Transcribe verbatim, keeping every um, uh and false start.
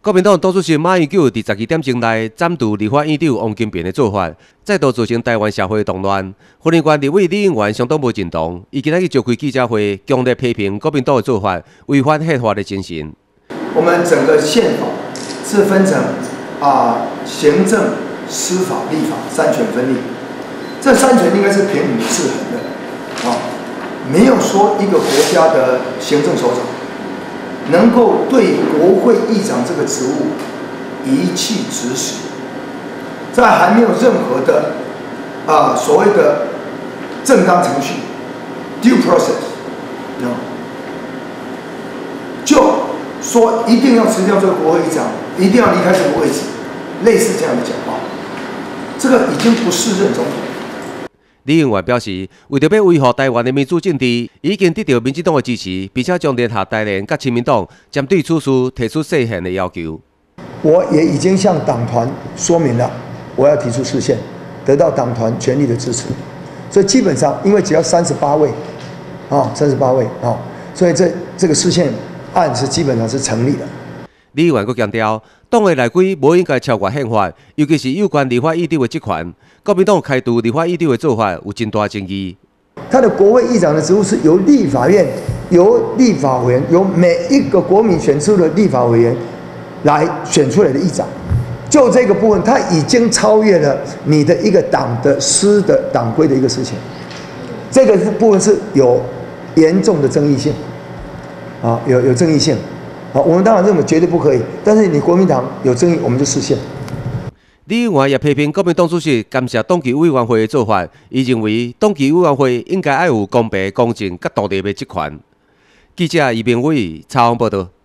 国民党党主席马英九伫十二点钟内斩除立法院长王金平的做法，再度造成台湾社会动乱。婚姻关立委李英元相当无认同，伊今仔日召开记者会，强烈批评国民党的做法违反宪法的精神。 我们整个宪法是分成啊行政、司法、立法三权分立，这三权应该是平衡制衡的啊，没有说一个国家的行政首长能够对国会议长这个职务一气指使，在还没有任何的啊所谓的正当程序 due process， 就说一定要辞掉这个国会议长，一定要离开这个位置，类似这样的讲话，这个已经不是任总统。 李英元表示，为着要维护台湾的民主政治，已经得到民进党的支持，并且将联合台联甲亲民党针对此事提出释宪的要求。 我也已经向党团说明了，我要提出释宪，得到党团全力的支持。所以基本上，因为只要三十八位，啊，三十八位啊，所以这这个释宪案是基本上是成立的。 李英元阁强调，党的内规无应该超越宪法，尤其是有关立法议长的职权。国民党开除立法议长的做法有真大争议。 他的国会议长的职务是由立法院、由立法委员、由每一个国民选出的立法委员来选出来的议长。就这个部分，他已经超越了你的一个党的司的党规的一个事情。这个部分是有严重的争议性，啊，有有争议性。好，我们当然认为绝对不可以，但是你国民党有争议，我们就释宪。 李英元也批评国民党主席干涉党纪委员会的做法，伊认为党纪委员会应该要有公平、公正、甲独立的职权。记者余明伟采访报道。